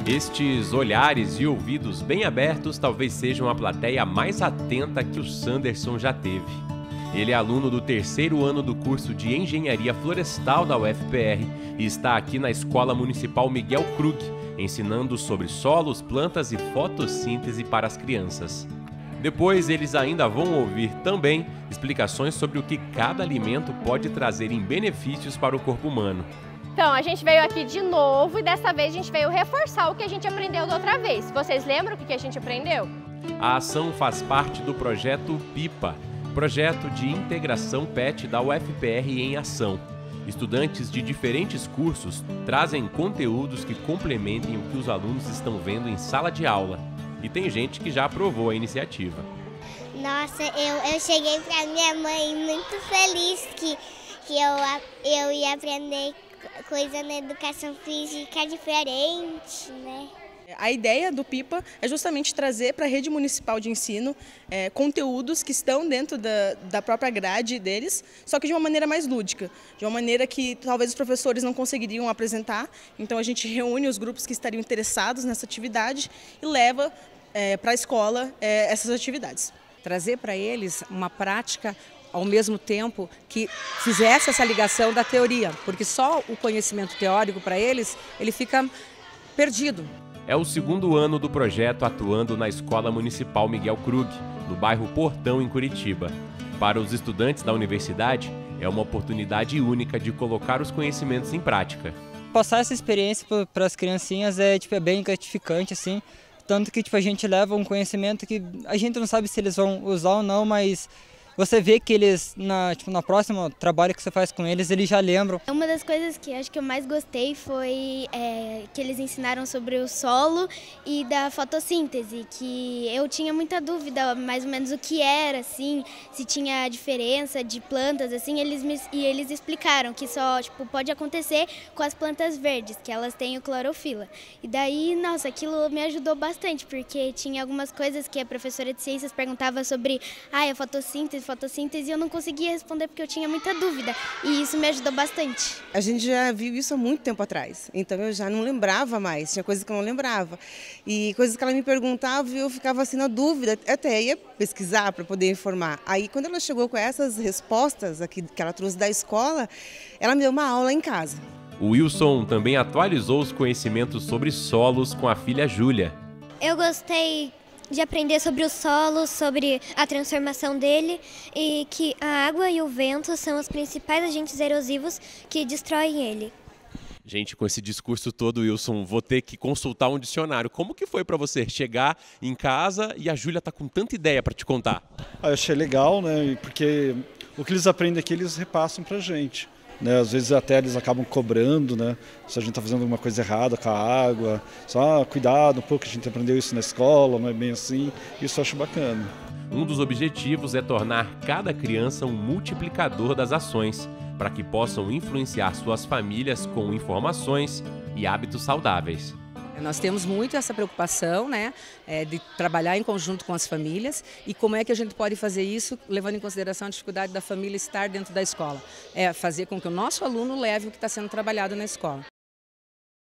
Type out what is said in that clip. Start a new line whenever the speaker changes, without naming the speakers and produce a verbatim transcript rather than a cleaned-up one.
Estes olhares e ouvidos bem abertos talvez sejam a plateia mais atenta que o Sanderson já teve. Ele é aluno do terceiro ano do curso de Engenharia Florestal da U F P R e está aqui na Escola Municipal Miguel Krug, ensinando sobre solos, plantas e fotossíntese para as crianças. Depois, eles ainda vão ouvir também explicações sobre o que cada alimento pode trazer em benefícios para o corpo humano.
Então, a gente veio aqui de novo e dessa vez a gente veio reforçar o que a gente aprendeu da outra vez. Vocês lembram o que a gente aprendeu?
A ação faz parte do projeto PIPA, Projeto de Integração Pet da U F P R em Ação. Estudantes de diferentes cursos trazem conteúdos que complementem o que os alunos estão vendo em sala de aula. E tem gente que já aprovou a iniciativa.
Nossa, eu, eu cheguei para minha mãe muito feliz que, que eu, eu ia aprender coisa na educação física diferente, né?
A ideia do PIPA é justamente trazer para a rede municipal de ensino é, conteúdos que estão dentro da, da própria grade deles, só que de uma maneira mais lúdica, de uma maneira que talvez os professores não conseguiriam apresentar. Então a gente reúne os grupos que estariam interessados nessa atividade e leva é, para a escola é, essas atividades.
Trazer para eles uma prática ao mesmo tempo que fizesse essa ligação da teoria, porque só o conhecimento teórico para eles, ele fica perdido.
É o segundo ano do projeto atuando na Escola Municipal Miguel Krug, no bairro Portão, em Curitiba. Para os estudantes da universidade, é uma oportunidade única de colocar os conhecimentos em prática.
Passar essa experiência para as criancinhas é, tipo, é bem gratificante, assim, tanto que tipo, a gente leva um conhecimento que a gente não sabe se eles vão usar ou não, mas você vê que eles, na, tipo, na próxima trabalho que você faz com eles, eles já lembram.
Uma das coisas que acho que eu mais gostei foi é, que eles ensinaram sobre o solo e da fotossíntese, que eu tinha muita dúvida mais ou menos o que era, assim, se tinha diferença de plantas, assim, eles me, e eles explicaram que só tipo, pode acontecer com as plantas verdes, que elas têm o clorofila. E daí, nossa, aquilo me ajudou bastante, porque tinha algumas coisas que a professora de ciências perguntava sobre ah, a fotossíntese, fotossíntese e eu não conseguia responder porque eu tinha muita dúvida e isso me ajudou bastante.
A gente já viu isso há muito tempo atrás, então eu já não lembrava mais, tinha coisas que eu não lembrava e coisas que ela me perguntava e eu ficava assim na dúvida, até ia pesquisar para poder informar. Aí quando ela chegou com essas respostas aqui que ela trouxe da escola, ela me deu uma aula em casa.
O Wilson também atualizou os conhecimentos sobre solos com a filha Júlia.
Eu gostei de aprender sobre o solo, sobre a transformação dele e que a água e o vento são os principais agentes erosivos que destroem ele.
Gente, com esse discurso todo, Wilson, vou ter que consultar um dicionário. Como que foi para você chegar em casa e a Júlia tá com tanta ideia para te contar?
Ah, eu achei legal, né? Porque o que eles aprendem aqui, eles repassam pra gente. Né, às vezes até eles acabam cobrando, né, se a gente está fazendo alguma coisa errada com a água, só ah, cuidado um pouco, a gente aprendeu isso na escola, não é bem assim, isso eu acho bacana.
Um dos objetivos é tornar cada criança um multiplicador das ações, para que possam influenciar suas famílias com informações e hábitos saudáveis.
Nós temos muito essa preocupação, né, de trabalhar em conjunto com as famílias e como é que a gente pode fazer isso levando em consideração a dificuldade da família estar dentro da escola. É fazer com que o nosso aluno leve o que está sendo trabalhado na escola.